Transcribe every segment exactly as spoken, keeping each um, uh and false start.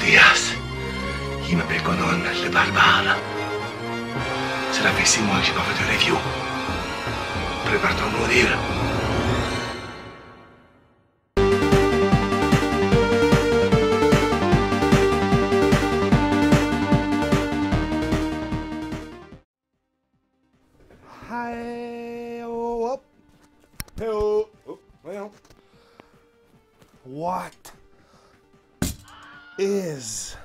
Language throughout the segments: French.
días. Il m'appelle Conan, le barbare. Cela fait six mois que j'ai pas fait de review. Prépare-toi à mourir. Hey, oh, hop. Hey, oh. Oh, voyons. What is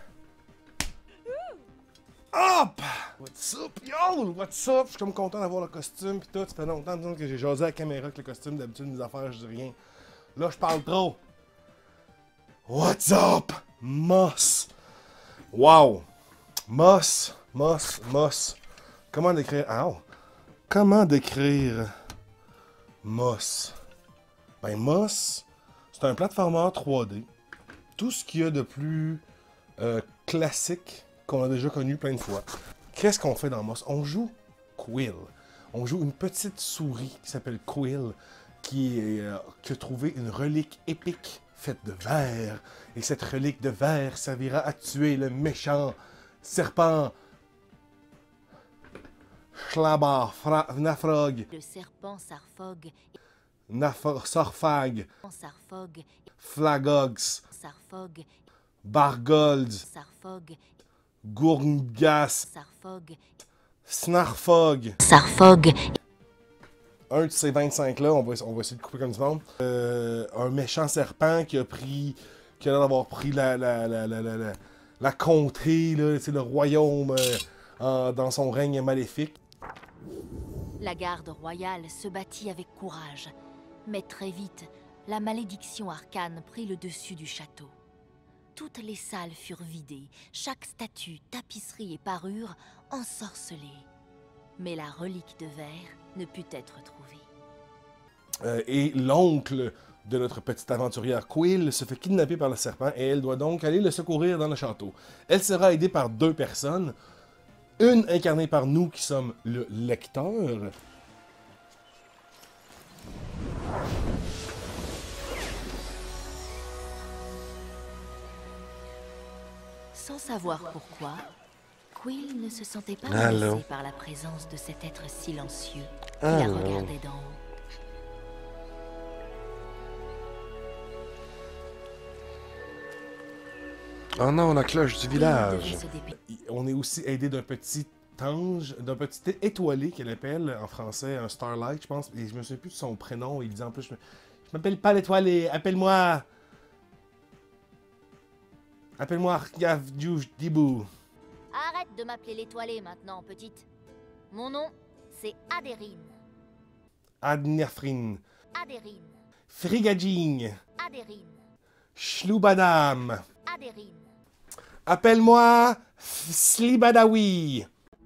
up? What's up, yo? What's up? Je suis comme content d'avoir le costume pis tout. Ça fait longtemps disons, que j'ai jasé à la caméra avec le costume. D'habitude, mes affaires, je dis rien. Là, je parle trop. What's up? Moss. Wow. Moss. Moss. Moss. Comment décrire... Ow. Comment décrire Moss? Ben, Moss, c'est un platformer trois D. Tout ce qu'il y a de plus euh, classique qu'on a déjà connu plein de fois. Qu'est-ce qu'on fait dans Moss? On joue Quill. On joue une petite souris qui s'appelle Quill, qui, est, euh, qui a trouvé une relique épique faite de verre. Et cette relique de verre servira à tuer le méchant serpent Schlabar, Nafrog. Le serpent Sarfog. Nafrog, Sarfag. Sarfog. Flagogs. Sarfog. Bargold. Sarfog. Gourgas. Sarfog. Snarfog. Sarfog. Un de ces vingt-cinq-là, on va, on va essayer de couper comme du monde. Euh, un méchant serpent qui a pris. qui a l'air d'avoir pris la, la, la, la, la, la, la comté, là, le royaume euh, en, dans son règne maléfique. La garde royale se battit avec courage, mais très vite, la malédiction arcane prit le dessus du château. Toutes les salles furent vidées, chaque statue, tapisserie et parure ensorcelée. Mais la relique de verre ne put être trouvée. Euh, et l'oncle de notre petite aventurière Quill se fait kidnapper par le serpent et elle doit donc aller le secourir dans le château. Elle sera aidée par deux personnes. Une incarnée par nous qui sommes le lecteur. Sans savoir pourquoi, Quill ne se sentait pas Allô? menacée par la présence de cet être silencieux qui Allô? la regardait d'en haut. Oh non, la cloche du village. Quill devait se dépêcher. On est aussi aidé d'un petit ange, d'un petit étoilé qu'elle appelle en français un Starlight, je pense. Et je me souviens plus de son prénom. Il dit en plus, je m'appelle pas l'étoilé, appelle-moi. Appelle-moi Argavdjouj Dibou. Arrête de m'appeler l'étoilée maintenant, petite. Mon nom, c'est Adérine. Adnafrin. Adérine. Frigadjing. Adérine. Shloubadam. Adérine. Appelle-moi Slibadawi.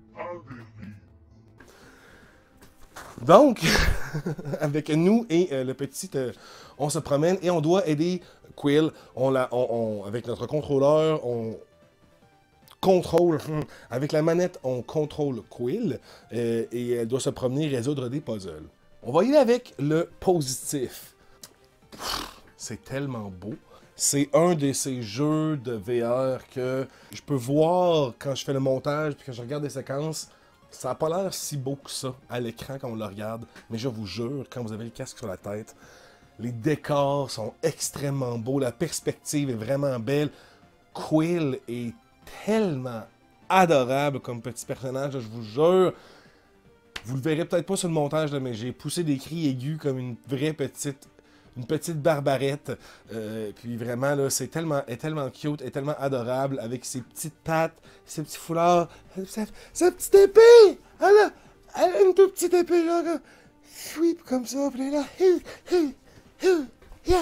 Donc, avec nous et euh, le petit, euh, on se promène et on doit aider Quill. On la, on, on, avec notre contrôleur, on contrôle, avec la manette, on contrôle Quill euh, et elle doit se promener et résoudre des puzzles. On va y aller avec le positif. C'est tellement beau. C'est un de ces jeux de V R que je peux voir quand je fais le montage puis quand je regarde des séquences. Ça n'a pas l'air si beau que ça à l'écran quand on le regarde. Mais je vous jure, quand vous avez le casque sur la tête, les décors sont extrêmement beaux. La perspective est vraiment belle. Quill est tellement adorable comme petit personnage, je vous jure. Vous le verrez peut-être pas sur le montage, là, mais j'ai poussé des cris aigus comme une vraie petite... Une petite barbarette, euh, puis vraiment, là, c'est tellement, est tellement cute, est tellement adorable, avec ses petites pattes, ses petits foulards, sa, sa petite épée! Elle a, elle a une toute petite épée, genre, là, sweep comme ça, puis là, hi, hi, hi, yeah!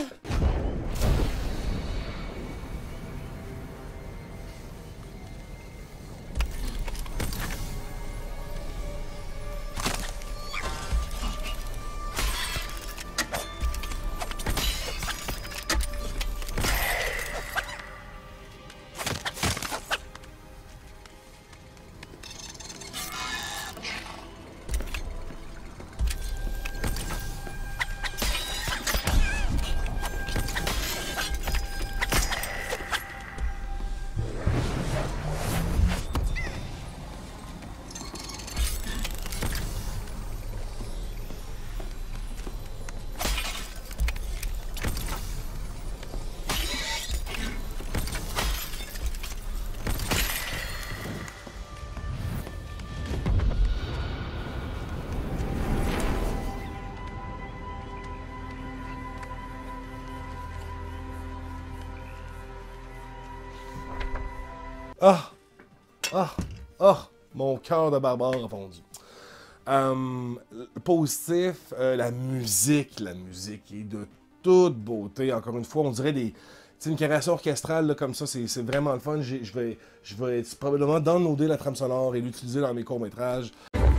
Ah! Ah! Ah! Mon cœur de barbare a fondu. Um, positif, euh, la musique. La musique est de toute beauté. Encore une fois, on dirait des... C'est une création orchestrale là, comme ça, c'est vraiment le fun. Je vais, je vais probablement downloader la trame sonore et l'utiliser dans mes courts-métrages.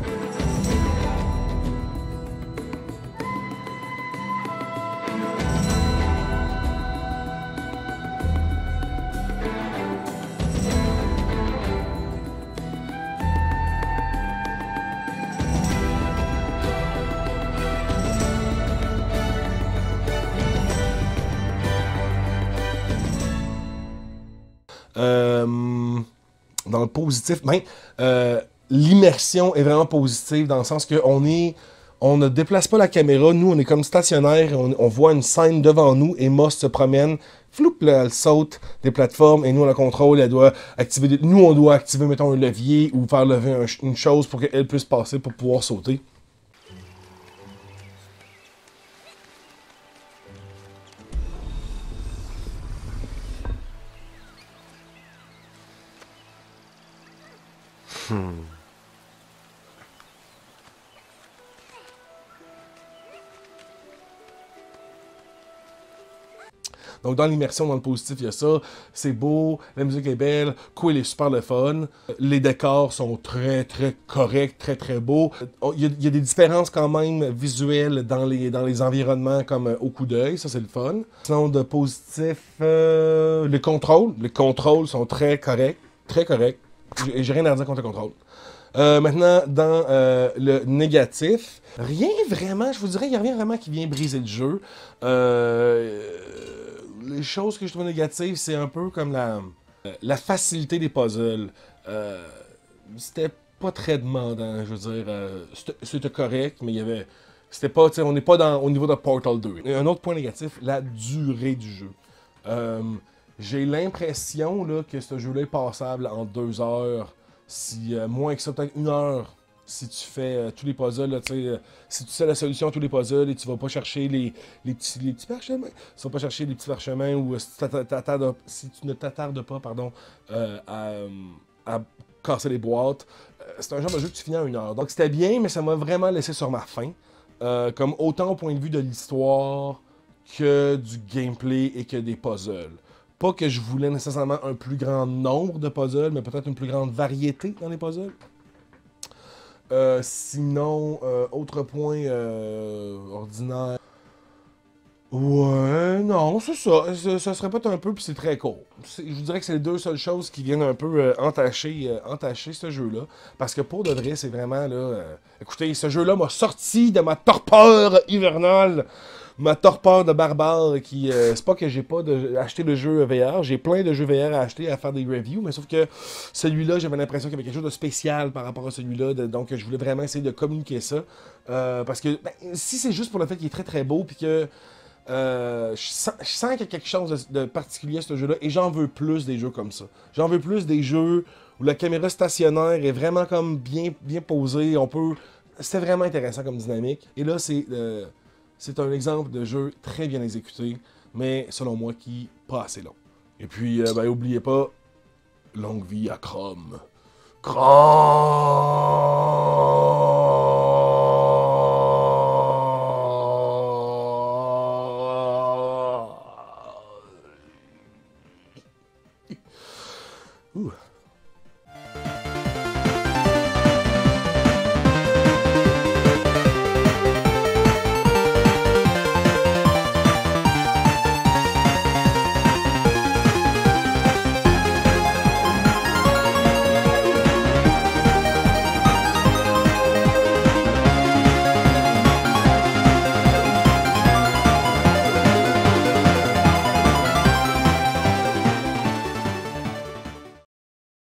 Euh, dans le positif, ben, euh, l'immersion est vraiment positive dans le sens qu'on est, on ne déplace pas la caméra, nous on est comme stationnaire, on, on voit une scène devant nous et Moss se promène, floup, là, elle saute des plateformes et nous on la contrôle, elle doit activer, des, nous on doit activer mettons un levier ou faire lever un, une chose pour qu'elle puisse passer pour pouvoir sauter. Hmm. Donc dans l'immersion, dans le positif, il y a ça. C'est beau, la musique est belle, Quill est super le fun. Les décors sont très très corrects, très très beaux. Il y a, il y a des différences quand même visuelles dans les, dans les environnements comme au coup d'œil, ça c'est le fun. Sinon de positif, euh, les contrôles. Les contrôles sont très corrects, très corrects. J'ai rien à dire contre les contrôles. Euh, maintenant, dans euh, le négatif, rien vraiment, je vous dirais, il n'y a rien vraiment qui vient briser le jeu. Euh, les choses que je trouve négatives, c'est un peu comme la, la facilité des puzzles. Euh, c'était pas très demandant, je veux dire. Euh, c'était correct, mais il y avait... C'était pas, tu sais, on n'est pas dans, au niveau de Portal deux. Et un autre point négatif, la durée du jeu. Euh, j'ai l'impression là, que ce jeu-là est passable en deux heures. Si euh, moins que ça, peut-être une heure, si tu fais euh, tous les puzzles, là, euh, si tu sais la solution à tous les puzzles et tu vas pas chercher les, les, petits, les petits parchemins, tu vas pas chercher les petits parchemins ou euh, si, tu si tu ne t'attardes pas pardon, euh, à, à casser les boîtes, euh, c'est un genre de jeu que tu finis en une heure. Donc c'était bien, mais ça m'a vraiment laissé sur ma faim. Euh, comme autant au point de vue de l'histoire que du gameplay et que des puzzles. Pas que je voulais nécessairement un plus grand nombre de puzzles, mais peut-être une plus grande variété dans les puzzles. Euh, sinon, euh, autre point euh, ordinaire. Ouais, non, c'est ça. Ça serait pas un peu, puis c'est très court. Je vous dirais que c'est les deux seules choses qui viennent un peu euh, entacher, euh, entacher ce jeu-là. Parce que pour de vrai, c'est vraiment là... Euh, écoutez, ce jeu-là m'a sorti de ma torpeur hivernale. Ma torpeur de barbare qui... Euh, c'est pas que j'ai pas de, acheté le jeu V R, j'ai plein de jeux V R à acheter, à faire des reviews, mais sauf que celui-là, j'avais l'impression qu'il y avait quelque chose de spécial par rapport à celui-là, donc je voulais vraiment essayer de communiquer ça. Euh, parce que ben, si c'est juste pour le fait qu'il est très très beau, puis que euh, je sens, je sens qu'il y a quelque chose de, de particulier à ce jeu-là, et j'en veux plus des jeux comme ça. J'en veux plus des jeux où la caméra stationnaire est vraiment comme bien, bien posée, on peut... C'était vraiment intéressant comme dynamique, et là c'est... Euh, C'est un exemple de jeu très bien exécuté, mais selon moi, qui pas assez long. Et puis, euh, ben, oubliez pas, longue vie à Chrome. Chrome!